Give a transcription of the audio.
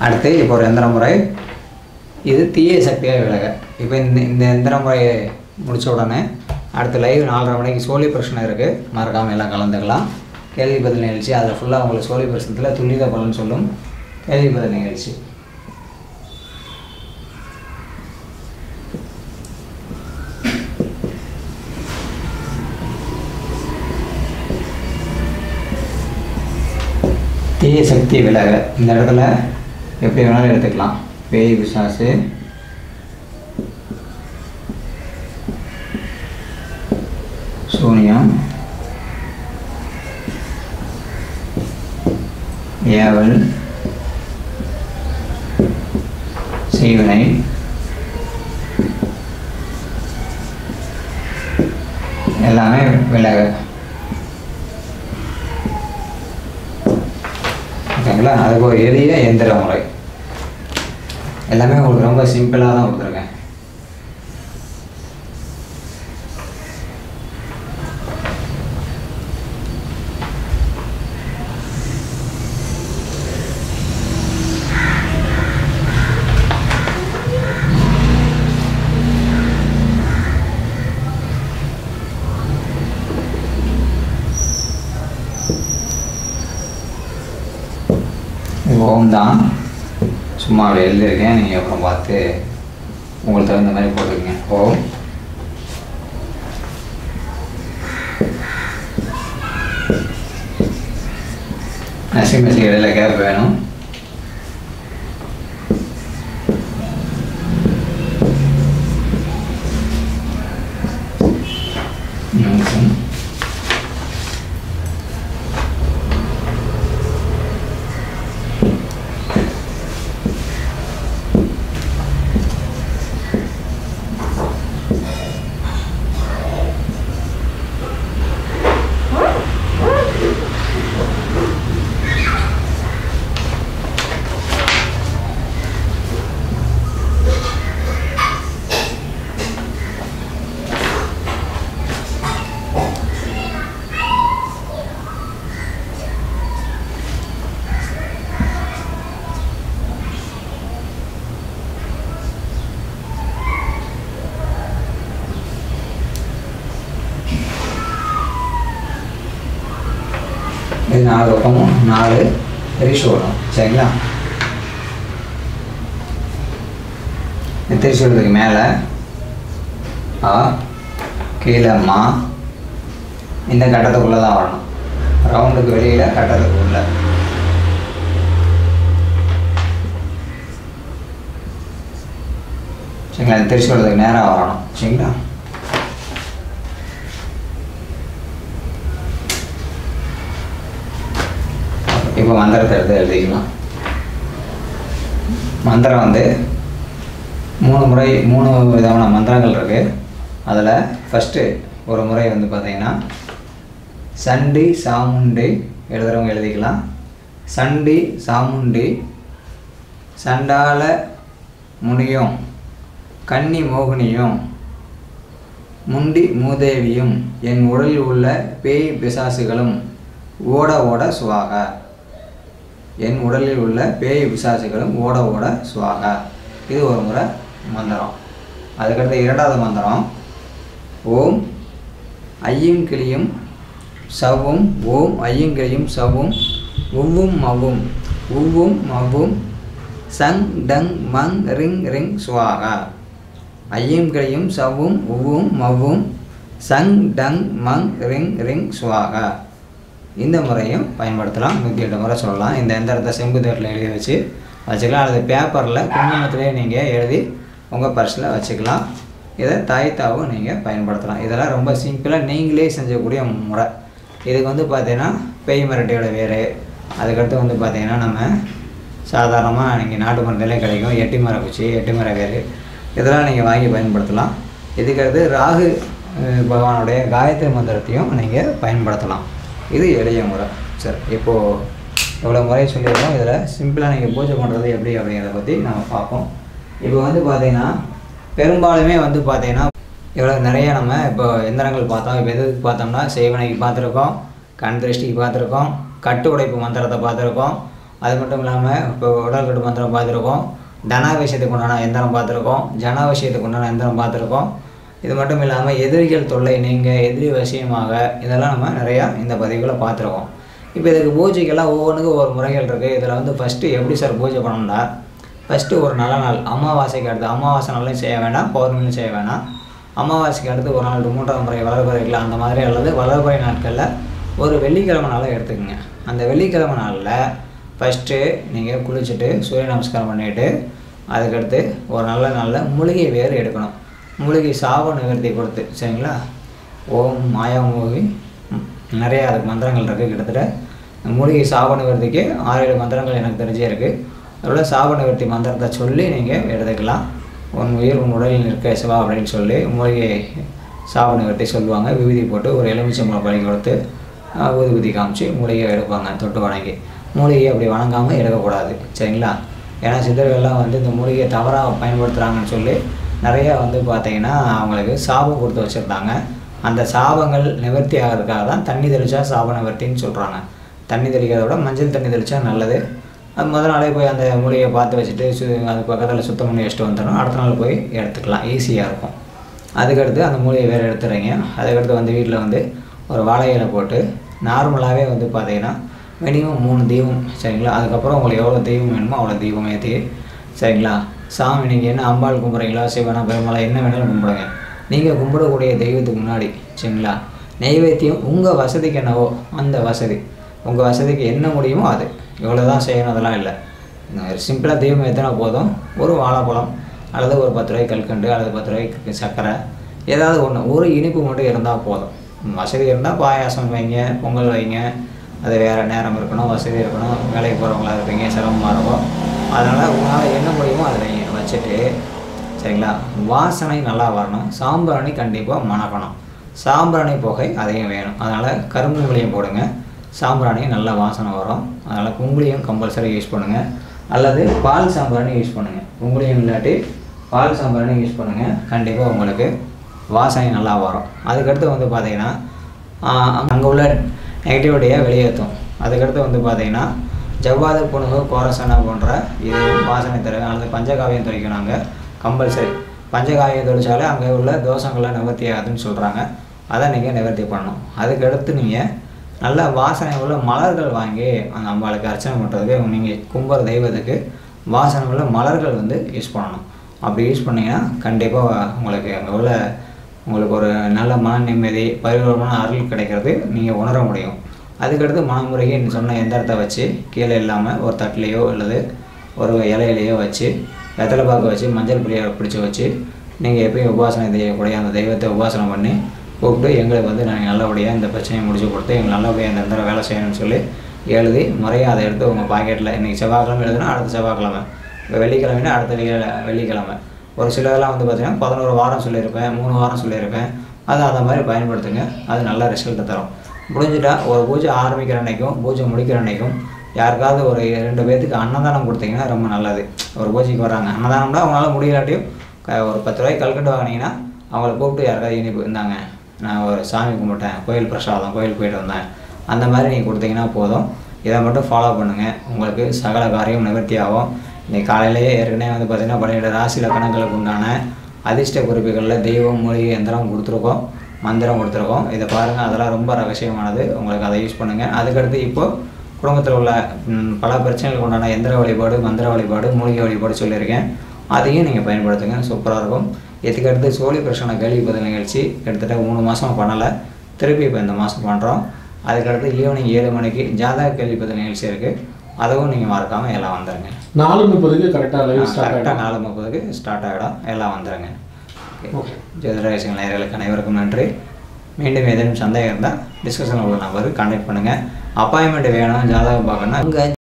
அடுத்து இப்போ ஒரு எந்திர முறை, இது தீய சக்தியாக விலக. இப்போ இந்த எந்திர முறையை முடித்த உடனே அடுத்து லைவ் 4:30 மணிக்கு சோழி பிரச்சனை இருக்குது, மறக்காமல் எல்லாம் கலந்துக்கலாம். கேள்வி பதில் நிகழ்ச்சி, அதில் ஃபுல்லாக உங்களுக்கு சோழி பிரச்சனத்தில் துல்லித பலன் சொல்லும் கேள்வி பதில் நிகழ்ச்சி. தீய சக்தி விலக இந்த இடத்துல எப்படி வேணாலும் எடுத்துக்கலாம். பேய் பிசாசு, சூனியம், ஏவல், செய்வினை, எல்லாமே விலக. ஓகேங்களா? அதுக்கு ஒரு எளிய எந்திர முறை, எல்லாமே உங்களுக்கு ரொம்ப சிம்பிளாக தான் கொடுத்துருக்கேன். ஓம் தான் சும்மா எழுதியிருக்கேன், நீங்கள் அப்புறம் பார்த்து உங்களுக்கு தகுந்த மாதிரி போட்டுக்கங்க. ஓம் நசி இடையில கேப் வேணும். இது 4 பக்கமும் 4 திரிசு வரும். சரிங்களா? திரிசு வரதுக்கு மேலே ஆ, கீழே மா, இந்த கட்டத்துக்குள்ளே தான் வரணும். ரவுண்டுக்கு வெளியில் கட்டத்துக்குள்ள. சரிங்களா? இந்த திரிசு வரதுக்கு நேராக வரணும். சரிங்களா? இப்போ மந்திரத்தை எடுத்து எழுதிக்கலாம். மந்திரம் வந்து 3 முறை 3 விதமான மந்திரங்கள் இருக்குது. அதில் ஃபஸ்ட்டு ஒரு முறை வந்து பார்த்திங்கன்னா சண்டி சாமுண்டி, எழுதுகிறவங்க எழுதிக்கலாம். சண்டி சாமுண்டி சண்டால முனியும் கன்னி மோகினியும் முண்டி மூதேவியும் என் உடலில் உள்ள பேய் பிசாசுகளும் ஓட ஓட சுவாக. என் உடலில் உள்ள பேய் பிசாசுகளும் ஓட ஓட சுவாக. இது ஒரு முறை மந்திரம். அதுக்கடுத்து 2வது மந்திரம் ஓம் ஐயும் கிளியும் சவ்வும், ஓம் ஐயும் கிளியும் சவ்வும், உவ்வும் மவ்வும், உவ்வும் மவ்வும், சங் டங் மங் ரிங் ரிங் சுவாக. ஐயும் கிளியும் சவ்வும், உவ்வும் மவ்வும், சங் டங் மங் ரிங் ரிங் சுவாக. இந்த முறையும் பயன்படுத்தலாம். 108 முறை சொல்லலாம். இந்த எந்திரத்தை செம்பு தட்டில் எழுதி வச்சுக்கலாம், அல்லது பேப்பரில் குங்குமத்திலே நீங்கள் எழுதி உங்கள் பர்ஸில் வச்சுக்கலாம். இதை தாய்த்தாவும் நீங்கள் பயன்படுத்தலாம். இதெல்லாம் ரொம்ப சிம்பிளாக நீங்களே செஞ்சக்கூடிய முறை. இதுக்கு வந்து பார்த்திங்கன்னா பேய் மிரட்டையோட வேறு, அதுக்கடுத்து வந்து பார்த்திங்கன்னா நம்ம சாதாரணமாக நீங்கள் நாட்டு மரத்திலே கிடைக்கும் எட்டி மர குச்சி, எட்டி மர வேறு, இதெல்லாம் நீங்கள் வாங்கி பயன்படுத்தலாம். இதுக்கடுத்து ராகு பகவானுடைய காயத்ரி மந்திரத்தையும் நீங்கள் பயன்படுத்தலாம். இது எளிய முறை. சரி, இப்போது எவ்வளோ முறை சொல்லியிருக்கோம். இதில் சிம்பிளாக நீங்கள் பூஜை பண்ணுறது எப்படி அப்படிங்கிறத பற்றி நம்ம பார்ப்போம். இப்போ வந்து பார்த்திங்கன்னா பெரும்பாலுமே வந்து பார்த்திங்கன்னா இவ்வளோ நிறைய நம்ம இப்போ எந்திரங்கள் பார்த்தோம். இப்போ எதுக்கு பார்த்தோம்னா செய்வனைக்கு பார்த்துருக்கோம், கண் திருஷ்டிக்கு பார்த்துருக்கோம், கட்டு உடைப்பு மந்திரத்தை பார்த்துருக்கோம், அது மட்டும் இல்லாமல் இப்போ உடல்கட்டு மந்திரம் பார்த்துருக்கோம், தனாவிஷயத்துக்கு உண்டான எந்திரம் பார்த்துருக்கோம், ஜனாவிஷயத்துக்கு உண்டான எந்திரம் பார்த்துருக்கோம். இது மட்டும் இல்லாமல் எதிரிகள் தொல்லை நீங்கள் எதிரி வசியமாக இதெல்லாம் நம்ம நிறையா இந்த பதிவுகளை பார்த்துருக்கோம். இப்போ இதுக்கு பூஜைக்கெல்லாம் ஒவ்வொன்றுக்கும் ஒவ்வொரு முறைகள் இருக்குது. இதில் வந்து ஃபஸ்ட்டு எப்படி சார் பூஜை பண்ணணும்னா, ஃபஸ்ட்டு ஒரு நல்ல நாள் அமாவாசைக்கு அடுத்து, அமாவாசை நாளையும் செய்ய வேண்டாம், பௌர்ணமியும் செய்ய வேண்டாம். அமாவாசைக்கு அடுத்து ஒரு நாள் 3ஆம் முறை வளர்பிறை வைக்கலாம் அந்த மாதிரி, அல்லது வளர்பிறை நாட்களில் ஒரு வெள்ளிக்கிழமை நாளாக எடுத்துக்கோங்க. அந்த வெள்ளிக்கிழமை நாளில் ஃபஸ்ட்டு நீங்கள் குளிச்சுட்டு சூரிய நமஸ்காரம் பண்ணிவிட்டு அதுக்கடுத்து ஒரு நல்ல நாளில் மூலிகை வேறு எடுக்கணும். மூலிகை சாப நிவர்த்தி கொடுத்து, சரிங்களா, ஓம் மாயா மூலிகை நிறையா அதுக்கு மந்திரங்கள் இருக்குது. கிட்டத்தட்ட மூலிகை சாப நிவர்த்திக்கு 6-7 மந்திரங்கள் எனக்கு தெரிஞ்சே இருக்குது. அதோட சாப நிவர்த்தி மந்திரத்தை சொல்லி நீங்கள் எடுத்துக்கலாம். உன் உயிர் உன் உடலில் இருக்க சிவா அப்படின்னு சொல்லி மூலிகை சாப நிவர்த்தி சொல்லுவாங்க. விபூதி போட்டு ஒரு எலுமிச்சம்பழம் பழி கொடுத்து ஊதுபதி காமிச்சு மூலிகை எடுப்பாங்க தொட்டு வணங்கி. மூலிகையை அப்படி வணங்காமல் எடுக்கக்கூடாது, சரிங்களா. ஏன்னா சித்தர்கள்லாம் வந்து இந்த மூலிகையை தவறாக பயன்படுத்துகிறாங்கன்னு சொல்லி நிறையா வந்து பார்த்திங்கன்னா அவங்களுக்கு சாபம் கொடுத்து வச்சுருந்தாங்க. அந்த சாபங்கள் நிவர்த்தி ஆகிறதுக்காக தான் தண்ணி தெளித்தா சாப நிவர்த்தின்னு சொல்கிறாங்க. தண்ணி தெளிக்கிறத விட மஞ்சள் தண்ணி தெளித்தா நல்லது. அது முதல் நாளே போய் அந்த மூலிகையை பார்த்து வச்சுட்டு அது பக்கத்தில் சுத்தம் பண்ணி வச்சுட்டு வந்துடணும். அடுத்த நாள் போய் எடுத்துக்கலாம், ஈஸியாக இருக்கும். அதுக்கடுத்து அந்த மூலிகையை வேறு எடுத்துறீங்க. அதுக்கடுத்து வந்து வீட்டில் வந்து ஒரு வாழை இலை போட்டு நார்மலாகவே வந்து பார்த்திங்கன்னா மினிமம் 3 தீபம், சரிங்களா. அதுக்கப்புறம் உங்களுக்கு எவ்வளோ தீபம் வேணுமோ அவ்வளோ தீபம் ஏற்றி, சரிங்களா. சாமி நீங்கள் என்ன அம்பாள் கும்பிட்றீங்களா, சிவனா, பெருமாளா, என்ன வேணாலும் கும்பிடுங்க. நீங்கள் கும்பிடக்கூடிய தெய்வத்துக்கு முன்னாடி, சரிங்களா, நெய்வேத்தியம் உங்கள் வசதிக்கு என்னவோ அந்த வசதி, உங்கள் வசதிக்கு என்ன முடியுமோ அது, இவ்வளோ தான் செய்யணும் அதெல்லாம் இல்லை. சிம்பிளாக தீபம் ஏற்றினா போதும். ஒரு வாழைப்பழம் அல்லது ஒரு 10 ரூபாய்க்கு கல்கண்டு அல்லது 10 ரூபாய்க்கு சர்க்கரை, ஏதாவது ஒன்று, ஒரு இனிப்பு மட்டும் இருந்தால் போதும். வசதி இருந்தால் பாயாசம் வைங்க, பொங்கல் வைங்க. அது வேறு நேரம் இருக்கணும், வசதி இருக்கணும், வேலைக்கு போகிறவங்களா இருப்பீங்க, சிரமமாக இருக்கும். அதனால் உங்களால் என்ன முடியுமோ அதை வைங்க. வச்சுட்டு, சரிங்களா, வாசனை நல்லா வரணும். சாம்பிராணி கண்டிப்பாக மணக்கணும். சாம்பிராணி புகை அதையும் வேணும். அதனால் கரும்புங்களையும் போடுங்க, சாம்பிராணியும் நல்ல வாசனை வரும். அதனால் குங்குளியம் கம்பல்சரி யூஸ் பண்ணுங்கள், அல்லது பால் சாம்பிராணி யூஸ் பண்ணுங்கள். குங்குளியம் இல்லாட்டி பால் சாம்பிராணி யூஸ் பண்ணுங்கள், கண்டிப்பாக உங்களுக்கு வாசனை நல்லா வரும். அதுக்கடுத்து வந்து பார்த்திங்கன்னா அங்கே உள்ள நெகட்டிவிட்டியை வெளியேற்றும். அதுக்கடுத்து வந்து பார்த்திங்கன்னா ஜவ்வாது, புணுகு, கோரசனை போன்ற இது வாசனை தரும். அல்லது பஞ்சகாவியம் துவைக்கணும். அங்கே கம்பல்சரி பஞ்சகாவியம் துவைச்சாலே அங்கே உள்ள தோஷங்கள்லாம் நிவர்த்தி ஆகுதுன்னு சொல்கிறாங்க. அதை நீங்கள் நிவர்த்தி பண்ணணும். அதுக்கடுத்து நீங்கள் நல்ல வாசனை உள்ள மலர்கள் வாங்கி அந்த அம்பாளுக்கு அர்ச்சனை பண்ணுறதுக்கு, நீங்கள் கும்புற தெய்வத்துக்கு வாசனை உள்ள மலர்கள் வந்து யூஸ் பண்ணணும். அப்படி யூஸ் பண்ணிங்கன்னா கண்டிப்பாக உங்களுக்கு அங்கே உள்ள உங்களுக்கு ஒரு நல்ல மன நிம்மதி, பரிபூர்ணமான அருள் கிடைக்கிறது நீங்கள் உணர முடியும். அதுக்கடுத்து மனமுறைக்கு சொன்ன எந்திரத்தை வச்சு கீழே இல்லாமல் ஒரு தட்டிலையோ அல்லது ஒரு இலையிலையோ வச்சு வெத்தலை பாக்கு வச்சு மஞ்சள் பிள்ளையை பிடிச்சி வச்சு நீங்கள் எப்பயும் உபாசனை செய்யக்கூடிய அந்த தெய்வத்தை உபாசனை பண்ணி கூப்பிட்டு எங்களுக்கு வந்து நாங்கள் நல்லபடியாக இந்த பிரச்சனையை முடிச்சு கொடுத்து எங்களுக்கு நல்லபடியாக இந்த எந்திரம் வேலை செய்யணும்னு சொல்லி எழுதி முறையாக அதை எடுத்து உங்கள் பாக்கெட்டில், இன்றைக்கி செவ்வாய்க்கிழமை எழுதுனா அடுத்த செவ்வாய்க்கிழமை, இப்போ வெள்ளிக்கிழமைனா அடுத்த வெள்ளிக்கிழமை. ஒரு சிலதெல்லாம் வந்து பார்த்திங்கன்னா 11 வாரம் சொல்லியிருப்பேன், 3 வாரம் சொல்லியிருப்பேன். அதை மாதிரி பயன்படுத்துங்க. அது நல்ல ரிசல்ட்டை தரும். முடிஞ்சிட்டா ஒரு பூஜை ஆரம்பிக்கிற அன்றைக்கும் பூஜை முடிக்கிற அன்றைக்கும் யாருக்காவது ஒரு 2 பேர்த்துக்கு அன்னதானம் கொடுத்தீங்கன்னா ரொம்ப நல்லது. ஒரு பூஜைக்கு வராங்க, அன்னதானம்னா அவங்களால முடியலாட்டியும் ஒரு 10 ரூபாய்க்கு கல்கண்டு வாங்கினீங்கன்னா அவங்கள கூப்பிட்டு யாருக்காவது இனிப்பு இருந்தாங்க, நான் ஒரு சாமி கும்பிட்டேன், கோயில் பிரசாதம், கோயில் போயிட்டு வந்தேன், அந்த மாதிரி நீங்கள் கொடுத்தீங்கன்னா போதும். இதை மட்டும் ஃபாலோ பண்ணுங்கள், உங்களுக்கு சகல காரியம் நிவர்த்தி ஆகும். இன்றைக்கி காலையிலேயே ஏற்கனவே வந்து பார்த்திங்கன்னா 12 ராசியில் கணக்குகளுக்கு உண்டான அதிர்ஷ்ட குறிப்புகளில் தெய்வம், மூலிகை, எந்திரம் கொடுத்துருக்கோம், மந்திரம் கொடுத்துருக்கோம். இதை பாருங்கள், அதெல்லாம் ரொம்ப ரகசியமானது. உங்களுக்கு அதை யூஸ் பண்ணுங்கள். அதுக்கடுத்து இப்போது குடும்பத்தில் உள்ள பல பிரச்சனைகளுக்கு உண்டான எந்திர வழிபாடு, மந்திர வழிபாடு, மூலிகை வழிபாடு சொல்லியிருக்கேன். அதையும் நீங்கள் பயன்படுத்துங்க, சூப்பராக இருக்கும். இதுக்கடுத்து சோழி பிரச்சனை கேள்வி பதில் நிகழ்ச்சி கிட்டத்தட்ட 3 மாதம் பண்ணலை, திருப்பி இப்போ இந்த மாதம் பண்ணுறோம். அதுக்கடுத்து ஈவினிங் 7 மணிக்கு ஜாதக கேள்வி பதில் நிகழ்ச்சி இருக்குது, அதுவும் நீங்கள் மறக்காமல் எல்லாம் வந்துடுங்க. 4:30க்கு கரெக்டாக கரெக்டாக 4:30க்கு ஸ்டார்ட் ஆகிடும், எல்லாம் வந்துடுங்க. ஓகே, ஜோதிடரகசியங்கள் நேயர்களுக்கு அனைவருக்கும் நன்றி. மீண்டும் ஏதேனும் சந்தேகம் இருந்தால் டிஸ்கஷனில் உள்ள நம்பருக்கு கான்டாக்ட் பண்ணுங்கள். அப்பாயின்மெண்ட் வேணும், ஜாதகம் பார்க்கணுன்னா அங்கே